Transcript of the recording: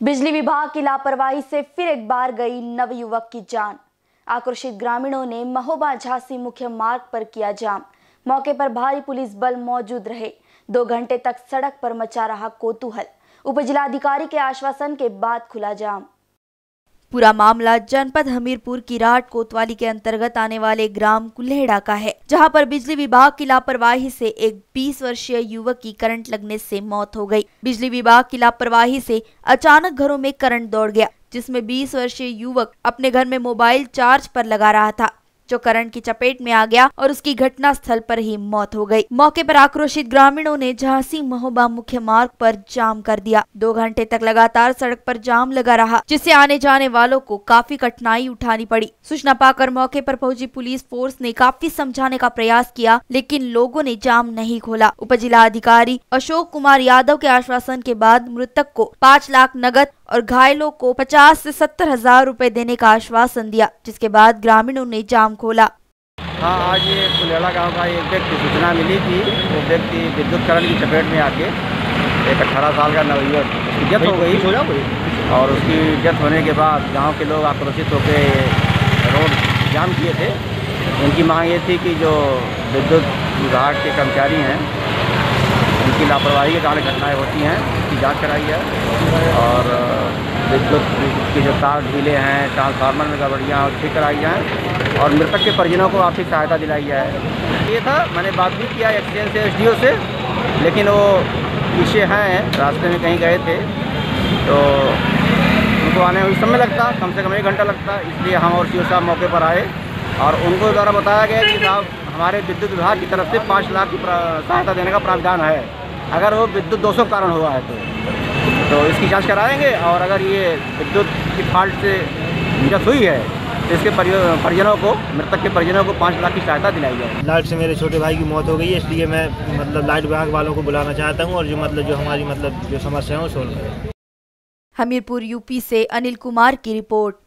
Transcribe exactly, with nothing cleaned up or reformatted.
बिजली विभाग की लापरवाही से फिर एक बार गई नवयुवक की जान। आक्रोशित ग्रामीणों ने महोबा झांसी मुख्य मार्ग पर किया जाम। मौके पर भारी पुलिस बल मौजूद रहे। दो घंटे तक सड़क पर मचा रहा कोतूहल। उपजिलाधिकारी के आश्वासन के बाद खुला जाम। पूरा मामला जनपद हमीरपुर की राट कोतवाली के अंतर्गत आने वाले ग्राम कुल्हेड़ा का है, जहां पर बिजली विभाग की लापरवाही से एक बीस वर्षीय युवक की करंट लगने से मौत हो गई। बिजली विभाग की लापरवाही से अचानक घरों में करंट दौड़ गया, जिसमें बीस वर्षीय युवक अपने घर में मोबाइल चार्ज पर लगा रहा था, जो करंट की चपेट में आ गया और उसकी घटना स्थल पर ही मौत हो गई। मौके पर आक्रोशित ग्रामीणों ने झांसी महोबा मुख्य मार्ग पर जाम कर दिया। दो घंटे तक लगातार सड़क पर जाम लगा रहा, जिससे आने जाने वालों को काफी कठिनाई उठानी पड़ी। सूचना पाकर मौके पर पहुंची पुलिस फोर्स ने काफी समझाने का प्रयास किया, लेकिन लोगों ने जाम नहीं खोला। उपजिलाधिकारी अशोक कुमार यादव के आश्वासन के बाद मृतक को पाँच लाख नगद और घायलों को पचास से सत्तर हजार रूपए देने का आश्वासन दिया, जिसके बाद ग्रामीणों ने जाम खोला। हाँ, आज ये कुल्हेड़ा गांव का एक व्यक्ति सूचना मिली कि वो व्यक्ति विद्युत करंट की चपेट में आके एक अठारह साल का नवयुवक उसकी डेथ हो गई और उसकी डेथ होने के बाद गांव के लोग आक्रोशित होकर रोड जाम किए थे। उनकी मांग ये थी कि जो विद्युत विभाग के कर्मचारी हैं उनकी लापरवाही के कारण घटनाएँ होती हैं, उसकी जाँच कराई है और विद्युत के जो तार ढीले हैं, ट्रांसफार्मर में गड़बड़ियाँ और ठीक कराई जाएँ और मृतक के परिजनों को आर्थिक सहायता दिलाई जाए। ये था, मैंने बात भी किया एक्सचेंज से एसडीओ से, लेकिन वो पीछे हैं, रास्ते में कहीं गए थे, तो उनको आने में समय लगता, कम से कम एक घंटा लगता। इसलिए हम और सीओ साहब मौके पर आए और उनको द्वारा बताया गया कि साहब हमारे विद्युत विभाग की तरफ से पाँच लाख की सहायता देने का प्रावधान है, अगर वो विद्युत दोषों के कारण हुआ है तो तो इसकी जांच कराएंगे और अगर ये विद्युत की फाल्ट से डेथ हुई है तो इसके परिजनों को, मृतक के परिजनों को पाँच लाख की सहायता दिलाई जाए। लाइट से मेरे छोटे भाई की मौत हो गई है, इसलिए मैं मतलब लाइट विभाग वालों को बुलाना चाहता हूँ और जो मतलब जो हमारी मतलब जो समस्या है वो सोल्व करें। हमीरपुर यूपी से अनिल कुमार की रिपोर्ट।